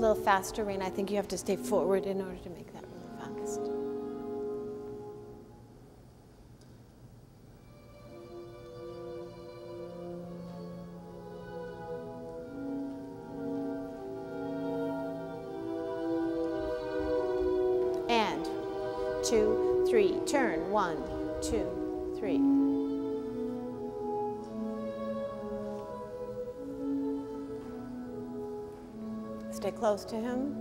little faster, Rain. I think you have to stay forward in order to make that really fast. And 2, 3, turn, 1, 2, 3. Stay close to him.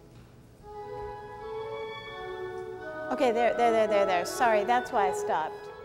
Okay, there. Sorry, that's why I stopped.